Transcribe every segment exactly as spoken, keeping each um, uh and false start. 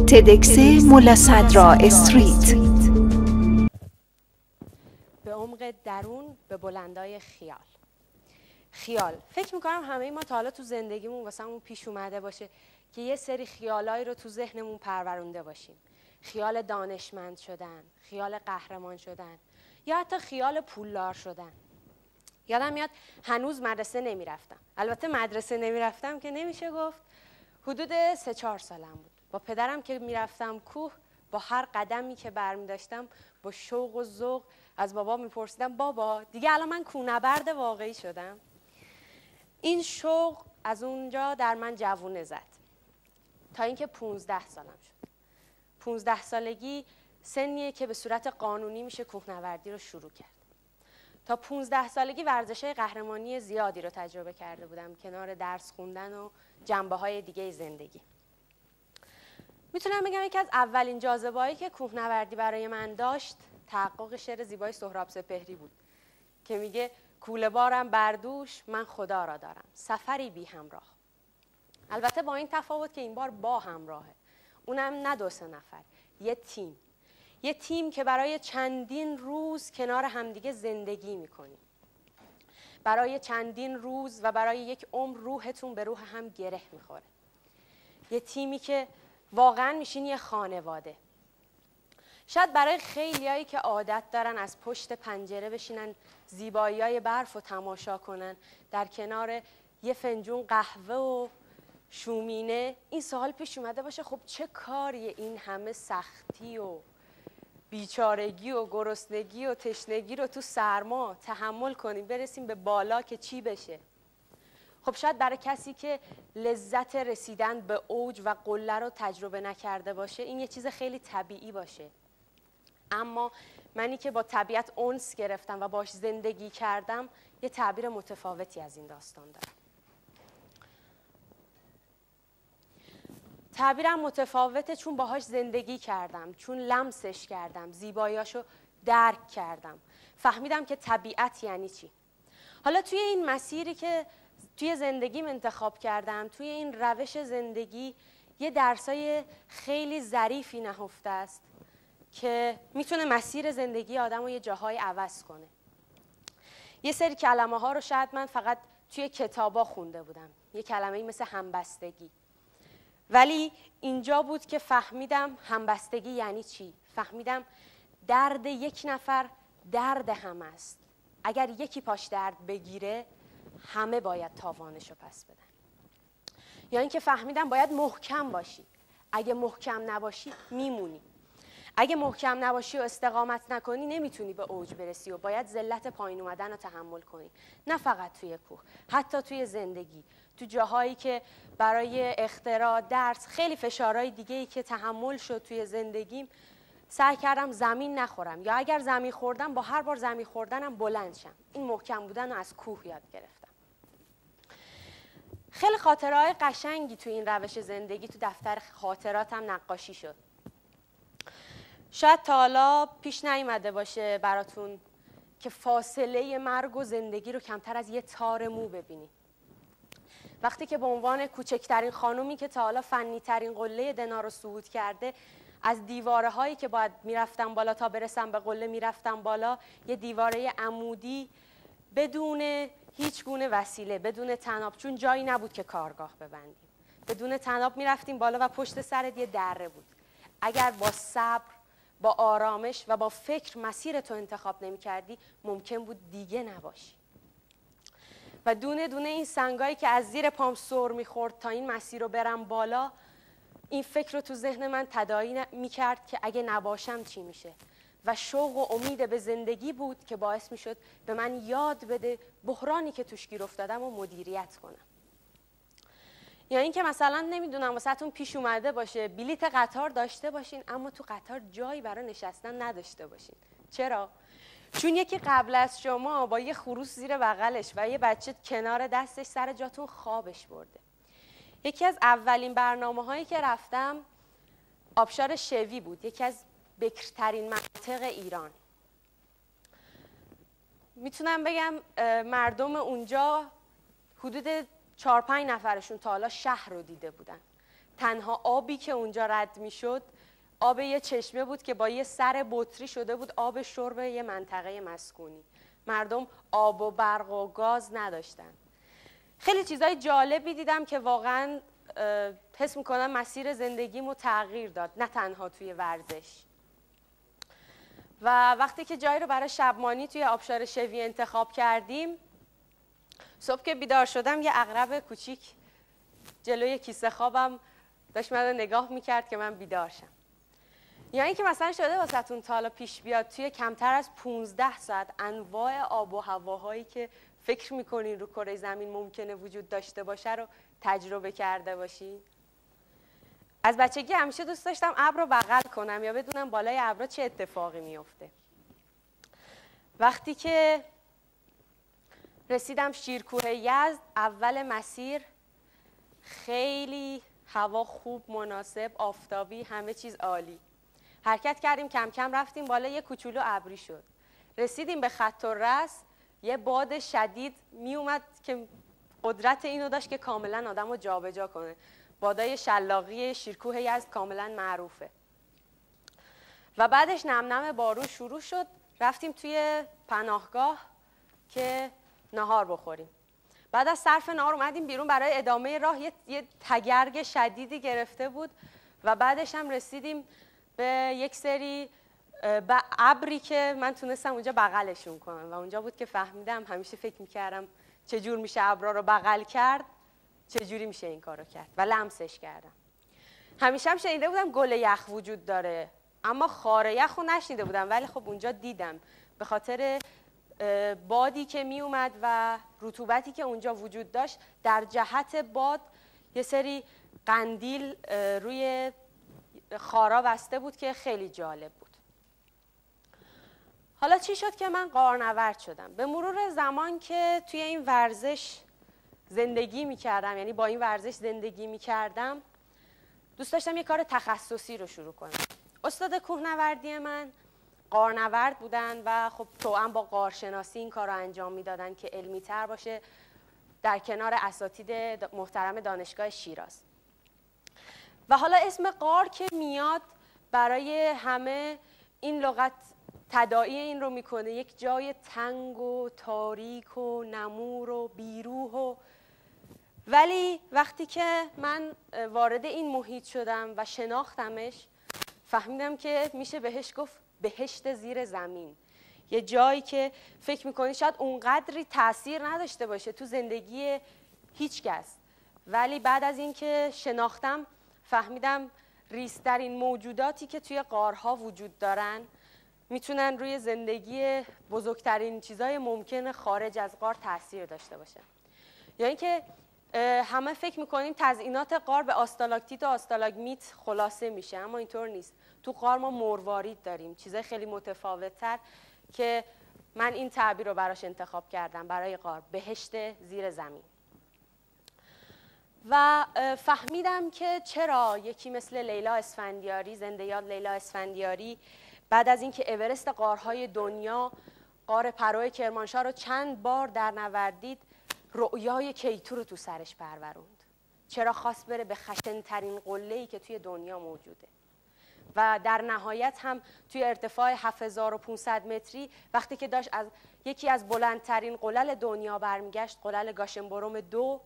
تدکس مولا صدرا استریت. به عمق درون، به بلندای خیال. خیال فکر میکنم همه ما تا حالا تو زندگیمون واسمون پیش اومده باشه که یه سری خیالایی رو تو ذهنمون پرورونده باشیم. خیال دانشمند شدن، خیال قهرمان شدن، یا حتی خیال پولدار شدن. یادم میاد هنوز مدرسه نمیرفتم. البته مدرسه نمیرفتم که نمیشه گفت، حدود سه چهار سالم بود. با پدرم که میرفتم کوه، با هر قدمی که برمی داشتم با شوق و ذوق از بابا میپرسیدم بابا دیگه الان من کوهنورد واقعی شدم. این شوق از اونجا در من جوونه زد تا اینکه پونزده سالم شد. پونزده سالگی سنیه که به صورت قانونی میشه کوهنوردی رو شروع کرد. تا پونزده سالگی ورزش‌های قهرمانی زیادی رو تجربه کرده بودم کنار درس خوندن و جنبه‌های دیگه زندگی. میتونم بگم یکی از اولین جاذبه‌هایی که کوهنوردی برای من داشت تحقق شعر زیبای سهراب سپهری بود که میگه کوله بارم بردوش من خدا را دارم، سفری بی همراه. البته با این تفاوت که این بار با همراهه، اونم نه دو سه نفر، یه تیم. یه تیم که برای چندین روز کنار همدیگه زندگی میکنیم. برای چندین روز و برای یک عمر روحتون به روح هم گره میخوره. یه تیمی که واقعا میشین یه خانواده. شاید برای خیلیایی که عادت دارن از پشت پنجره بشینن زیبایی‌های برف رو تماشا کنن در کنار یه فنجون قهوه و شومینه، این سوال پیش اومده باشه خب چه کاریه این همه سختی و بیچارگی و گرسنگی و تشنگی رو تو سرما تحمل کنیم برسیم به بالا که چی بشه؟ خب شاید برای کسی که لذت رسیدن به اوج و قله رو تجربه نکرده باشه این یه چیز خیلی طبیعی باشه. اما منی که با طبیعت انس گرفتم و باش زندگی کردم یه تعبیر متفاوتی از این داستان دارم. تعبیرم متفاوته چون باهاش زندگی کردم، چون لمسش کردم، زیباییاشو درک کردم، فهمیدم که طبیعت یعنی چی. حالا توی این مسیری که توی زندگیم انتخاب کردم، توی این روش زندگی یه درسای خیلی ظریفی نهفته است که میتونه مسیر زندگی آدم رو یه جاهای عوض کنه. یه سری کلمه ها رو شاید من فقط توی کتابا خونده بودم، یه کلمه‌ای مثل همبستگی، ولی اینجا بود که فهمیدم همبستگی یعنی چی. فهمیدم درد یک نفر درد همه است. اگر یکی پاش درد بگیره همه باید تاوانش رو پس بدن. یا اینکه فهمیدم باید محکم باشی. اگه محکم نباشی میمونی. اگه محکم نباشی و استقامت نکنی نمیتونی به اوج برسی و باید ذلت پایین اومدن رو تحمل کنی. نه فقط توی کوه، حتی توی زندگی، تو جاهایی که برای اختراع، درس، خیلی فشارهای دیگه‌ای که تحمل شد توی زندگیم، سعی کردم زمین نخورم یا اگر زمین خوردم با هر بار زمین خوردنم بلند شم. این محکم بودن رو از کوه یاد گرفتم. خیلی خاطرهای قشنگی توی این روش زندگی تو دفتر خاطراتم نقاشی شد. شاید تا حالا پیش نیامده باشه براتون که فاصله مرگ و زندگی رو کمتر از یه تار مو ببینی. وقتی که به عنوان کوچکترین خانومی که تا حالا فنی ترین قله دنا رو صعود کرده از دیواره هایی که باید میرفتم بالا تا برسم به قله میرفتم بالا، یه دیواره عمودی بدون هیچ گونه وسیله، بدون طناب، چون جایی نبود که کارگاه ببندیم، بدون طناب میرفتیم بالا و پشت سرت یه دره بود. اگر با صبر، با آرامش و با فکر مسیر تو انتخاب نمی کردی ممکن بود دیگه نباشی. و دونه دونه این سنگایی که از زیر پام سر میخورد تا این مسیر رو برم بالا، این فکر رو تو ذهن من تداعی میکرد که اگه نباشم چی میشه. و شوق و امید به زندگی بود که باعث میشد به من یاد بده بحرانی که توش گیر افتادم و مدیریت کنم. یا این که مثلا نمیدونم واسهتون پیش اومده باشه بلیت قطار داشته باشین اما تو قطار جایی برای نشستن نداشته باشین. چرا؟ چون یکی قبل از شما با یه خروس زیر بغلش و یه بچه کنار دستش سر جاتون خوابش برده. یکی از اولین برنامه هایی که رفتم آبشار شوی بود، یکی از بکرترین مناطق ایران. میتونم بگم مردم اونجا حدود چهار پنج نفرشون تا حالا شهر رو دیده بودن. تنها آبی که اونجا رد میشد آب یه چشمه بود که با یه سر بطری شده بود آب شرب یه منطقه مسکونی. مردم آب و برق و گاز نداشتن. خیلی چیزای جالبی دیدم که واقعا حس میکنم مسیر زندگیمو تغییر داد، نه تنها توی ورزش. و وقتی که جایی رو برای شبمانی توی آبشار شوی انتخاب کردیم، صبح که بیدار شدم یه عقرب کوچیک جلوی کیسه خوابم داشت من رو نگاه میکرد که من بیدار شم. یا اینکه مثلا شده واسهتون تا حالا پیش بیاد توی کمتر از پونزده ساعت انواع آب و هواهایی که فکر میکنین رو کره زمین ممکنه وجود داشته باشه رو تجربه کرده باشین؟ از بچگی همیشه دوست داشتم ابر رو بغل کنم یا بدونم بالای ابرها چه اتفاقی میفته. وقتی که رسیدم شیرکوه یزد، اول مسیر خیلی هوا خوب، مناسب، آفتابی، همه چیز عالی. حرکت کردیم، کم کم رفتیم بالا، یه کوچولو ابری شد. رسیدیم به خط الرأس، یه باد شدید می اومد که قدرت اینو داشت که کاملا آدم رو جابجا کنه. بادای شلاقی شیرکوه یزد کاملا معروفه. و بعدش نم نم بارون شروع شد. رفتیم توی پناهگاه که نهار بخوریم. بعد از صرف نهار اومدیم بیرون برای ادامه راه. یه, یه تگرگ شدیدی گرفته بود و بعدش هم رسیدیم به یک سری ابری که من تونستم اونجا بغلشون کنم و اونجا بود که فهمیدم، همیشه فکر میکردم چجور میشه ابرا رو بغل کرد، چجوری میشه این کارو کرد و لمسش کردم. همیشه هم شنیده بودم گل یخ وجود داره، اما خار یخ رو نشنیده بودم، ولی خب اونجا دیدم به خاطر بادی که می اومد و رطوبتی که اونجا وجود داشت. در جهت باد یه سری قندیل روی خارا بسته بود که خیلی جالب بود. حالا چی شد که من غارنورد شدم؟ به مرور زمان که توی این ورزش زندگی می کردم، یعنی با این ورزش زندگی می کردم، دوست داشتم یه کار تخصصی رو شروع کنم. استاد کوهنوردی من غارنورد بودن و خب توأم با غارشناسی این کار رو انجام میدادن که علمی تر باشه، در کنار اساتید محترم دانشگاه شیراز. و حالا اسم غار که میاد برای همه این لغت تداعی این رو میکنه، یک جای تنگ و تاریک و نمور و بیروح. و ولی وقتی که من وارد این محیط شدم و شناختمش، فهمیدم که میشه بهش گفت بهشت زیر زمین. یه جایی که فکر میکنی شاید اونقدری تأثیر نداشته باشه تو زندگی هیچ کس، ولی بعد از اینکه شناختم فهمیدم ریزترین موجوداتی که توی غارها وجود دارن میتونن روی زندگی بزرگترین چیزای ممکن خارج از غار تأثیر داشته باشه. یا اینکه همه فکر میکنیم تزئینات غار به آستالاکتیت و آستالاگمیت خلاصه میشه، اما اینطور نیست. تو غار ما مروارید داریم، چیزای خیلی متفاوت‌تر که من این تعبیر رو براش انتخاب کردم برای غار، بهشت زیر زمین. و فهمیدم که چرا یکی مثل لیلا اسفندیاری، زنده یاد لیلا اسفندیاری، بعد از اینکه اورست غارهای دنیا، غار پرو کرمانشاه رو چند بار در نوردید، رؤیای کیتو رو تو سرش پروروند. چرا خواست بره به خشن‌ترین قله‌ای که توی دنیا موجوده. و در نهایت هم توی ارتفاع هفت هزار و پانصد متری وقتی که داشت از یکی از بلندترین قلل دنیا برمیگشت، قلل گاشنبروم دو،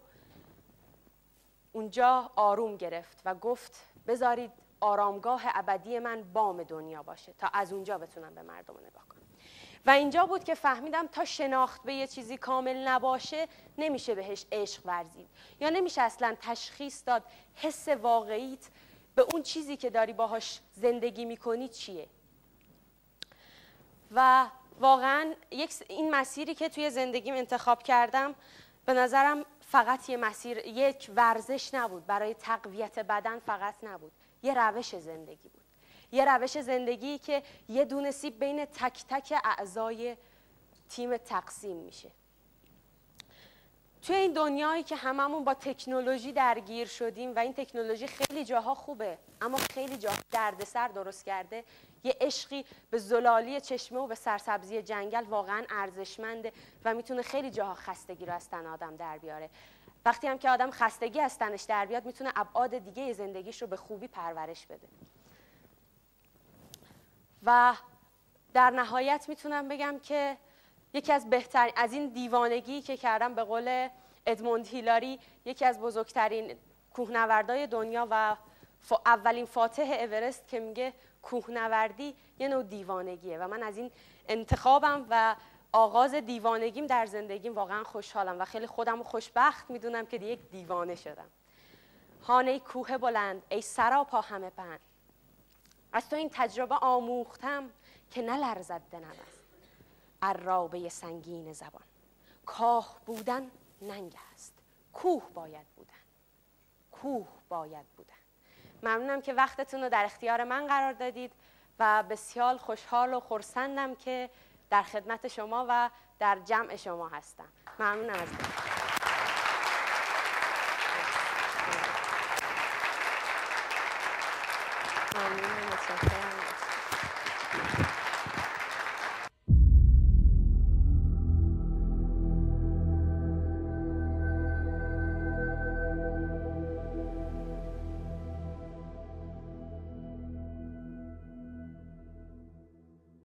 اونجا آروم گرفت و گفت بذارید آرامگاه ابدی من بام دنیا باشه تا از اونجا بتونم به مردم نگاه کنم. و اینجا بود که فهمیدم تا شناخت به یه چیزی کامل نباشه نمیشه بهش عشق ورزید، یا نمیشه اصلا تشخیص داد حس واقعیت به اون چیزی که داری باهاش زندگی میکنی چیه. و واقعا یک این مسیری که توی زندگیم انتخاب کردم به نظرم فقط یه مسیر، یک ورزش نبود برای تقویت بدن، فقط نبود، یه روش زندگی بود. یه روش زندگی که یه دونه سیب بین تک تک اعضای تیم تقسیم میشه. توی این دنیایی که هممون با تکنولوژی درگیر شدیم و این تکنولوژی خیلی جاها خوبه اما خیلی جاها دردسر درست کرده، یه عشقی به زلالی چشمه و به سرسبزی جنگل واقعا ارزشمنده و میتونه خیلی جاها خستگی رو از تن آدم در بیاره. وقتی هم که آدم خستگی از تنش در بیاد میتونه ابعاد دیگه زندگیش رو به خوبی پرورش بده. و در نهایت میتونم بگم که یکی از بهترین از این دیوانگی که کردم، به قول ادموند هیلاری، یکی از بزرگترین کوهنوردای دنیا و اولین فاتح اورست، که میگه کوهنوردی یه نوع دیوانگیه و من از این انتخابم و آغاز دیوانگیم در زندگیم واقعا خوشحالم و خیلی خودم رو خوشبخت میدونم که یک دیوانه شدم. هان ای کوه بلند، ای سراپا همه بند، از تو این تجربه آموختم که نلرزد دلم است عرابه سنگین زبان. کاه بودن ننگ است، کوه باید بودن، کوه باید بودن. ممنونم که وقتتون رو در اختیار من قرار دادید و بسیار خوشحال و خرسندم که در خدمت شما و در جمع شما هستم. ممنونم از من. ممنونم. متشکرم.